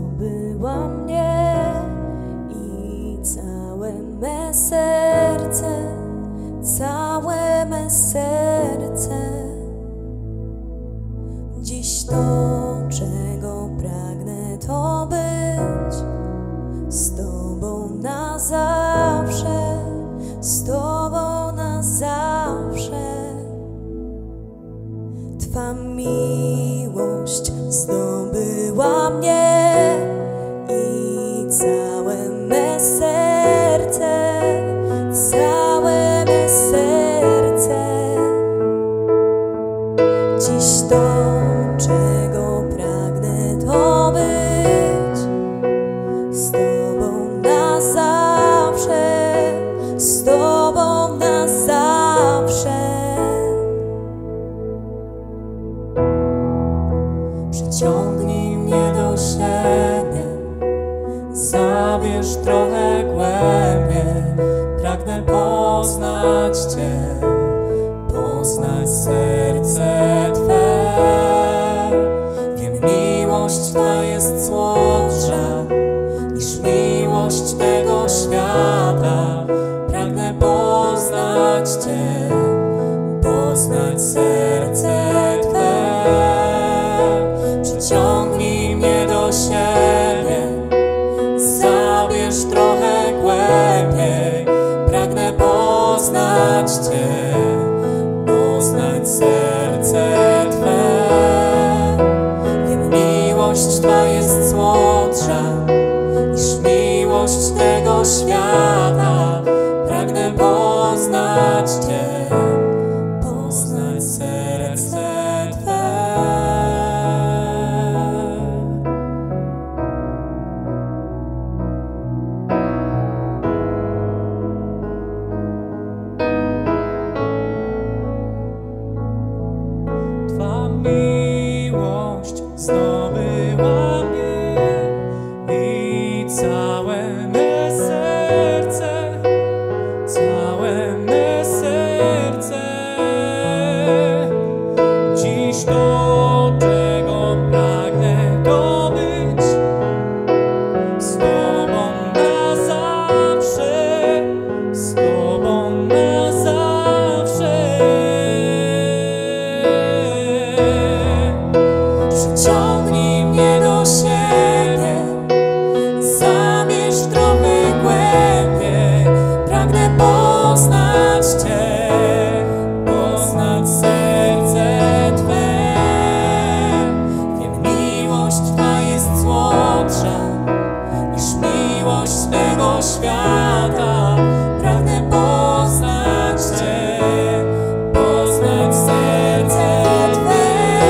zdobyła mnie i całe me serce, całe me serce. Dziś to, czego pragnę, to być z Tobą na zawsze, z Tobą na zawsze. Twa miłość zdobyła mnie i całe me serce, całe me serce. Dziś to, czego pragnę, to być z Tobą na zawsze, z Tobą na zawsze. Przyciągnij mnie do siebie, zabierz trochę głębiej. Pragnę poznać Cię, poznać serce Twe. Wiem, miłość Twa jest słodsza niż miłość tego świata. Pragnę poznać Cię, poznać serce Twe. Przyciągnij mnie do siebie, zabierz trochę głębiej. Pragnę poznać Cię, poznać serce Twe. Wiem, miłość Twa jest słodsza niż miłość tego świata. Pragnę poznać Cię, poznać serce Twe. Twa miłość zdobyła mnie i całe me serce, całe me serce. Dziś to, czego pragnę, to być z Tobą na zawsze, z Tobą na zawsze. Przyciągnij mnie do siebie, zabierz trochę głębiej. Pragnę poznać Cię, poznać serce Twe. Wiem, miłość Twa jest słodsza niż miłość tego świata. Pragnę poznać Cię, poznać serce Twe.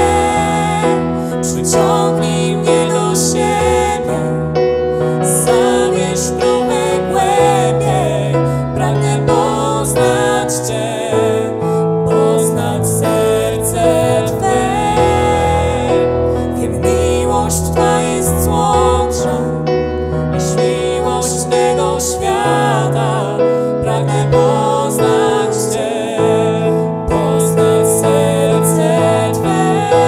Przyciągnij mnie do siebie, zabierz trochę głębiej. Pragnę poznać Cię, poznać serce Twe. Wiem, miłość Twa jest słodsza niż miłość tego świata. Pragnę poznać Cię, poznać serce Twe.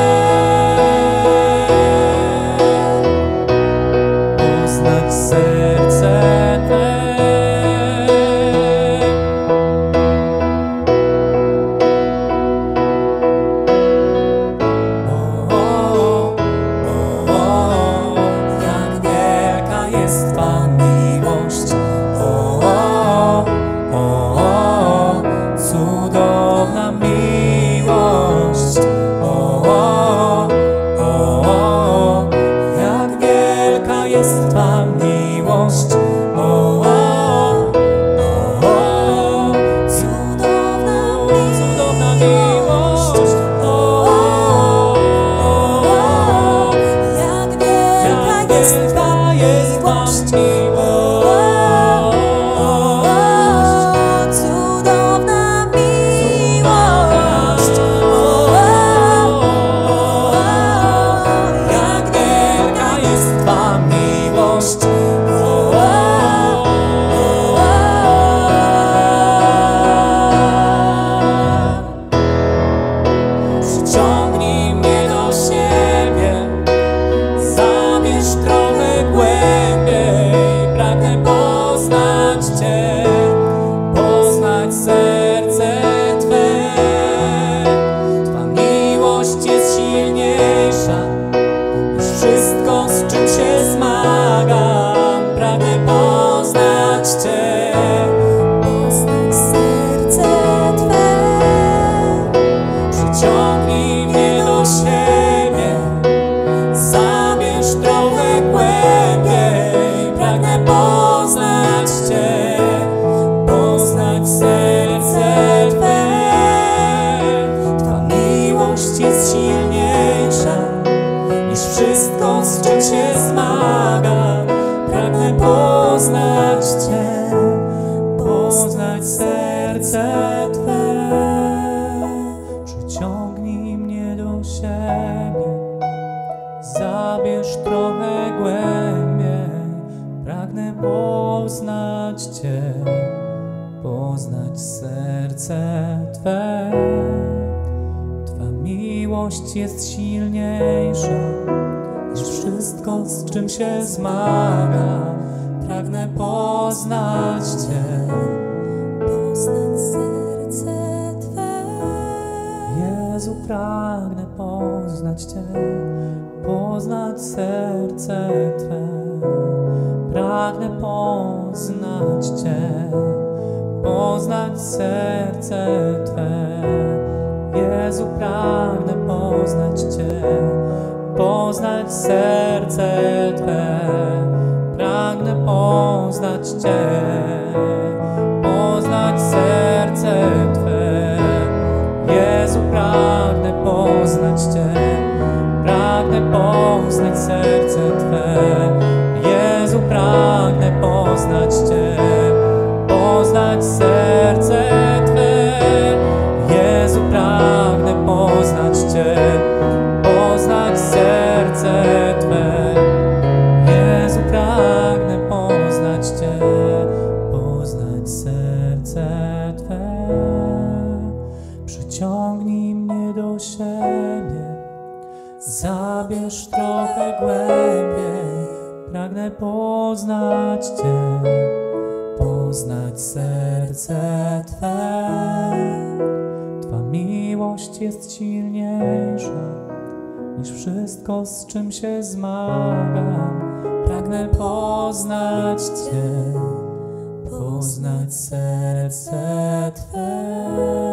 Poznać serce Twe. Jak wielka jest Twa miłość, cudowna miłość. Jak wielka jest Twa miłość, cudowna miłość. Jak wielka jest Twa miłość, cudowna miłość. Jak wielka jest Twa miłość. Przyciągnij mnie do siebie, zabierz trochę zmagam. Pragnę poznać Cię, poznać serce Twe. Przyciągnij mnie do siebie, zabierz trochę głębiej. Pragnę poznać Cię, poznać serce Twe. Twa miłość jest silniejsza niż wszystko, z czym się zmagam. Pragnę poznać Cię, poznać serce Twe. Jezu, pragnę poznać Cię, poznać serce Twe. Pragnę poznać Cię, poznać serce Twe. Jezu, pragnę poznać Cię, poznać serce Twe. Pragnę poznać Cię, poznać serce Twe. Jezu, pragnę poznać Cię, pragnę poznać serce Twe. Jezu, pragnę poznać Cię, poznać serce Twe. Jezu, pragnę poznać Cię, poznać serce Twe. Jezu, pragnę poznać Cię, poznać serce Twe. Przyciągnij mnie do siebie, zabierz trochę głębiej. Pragnę poznać Cię, poznać serce Twe. Twa miłość jest silniejsza niż wszystko, z czym się zmagam. Pragnę poznać Cię, poznać serce Twe.